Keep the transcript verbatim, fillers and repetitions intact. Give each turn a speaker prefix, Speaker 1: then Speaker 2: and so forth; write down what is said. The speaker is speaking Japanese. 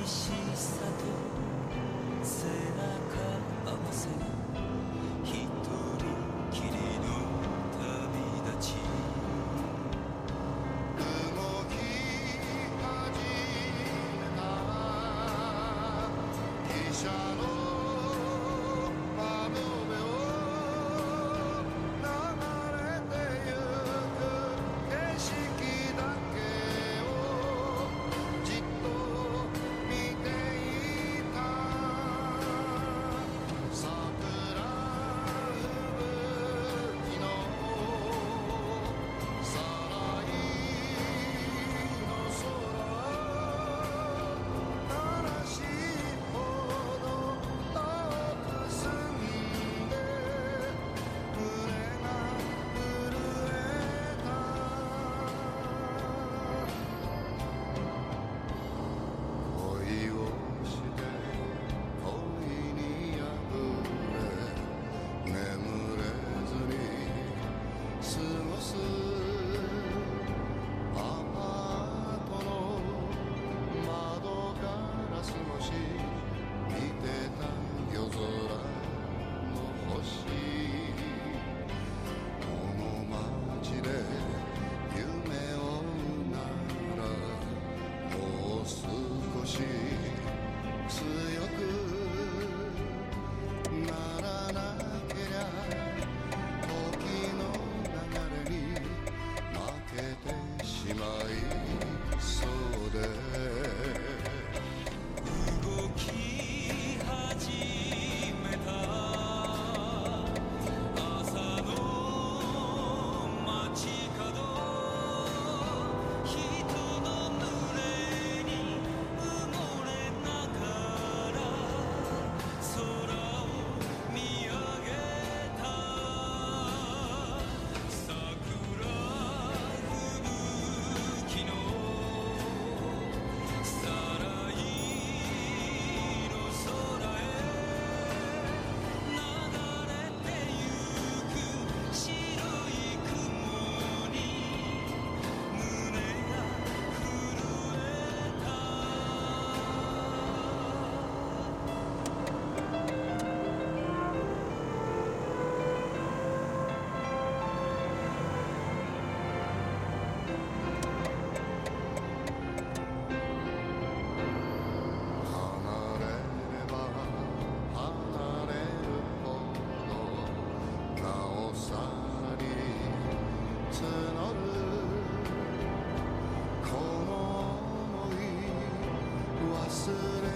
Speaker 1: しさと背中合わせ一人きりの旅立ち
Speaker 2: 動き始めた汽車の窓辺を流れてゆく景色だけをじっと見ていた桜吹雪のさらいの空悲しいほど遠く澄んで胸が震えた恋をして恋に破れ眠れずに過ごすアパートの窓ガラス越し見てた夜空の星この街で夢を追うならもう少し強くならなけりゃ時の流れに負けてしまいそうで
Speaker 1: 動き始めた朝の街角人の濡れに埋もれながら空を見上げた桜吹雪のさらいの空へ流れてゆく白い雲に胸が震えた
Speaker 2: 離れれば離れるほどなおさらに募るこの想い忘れ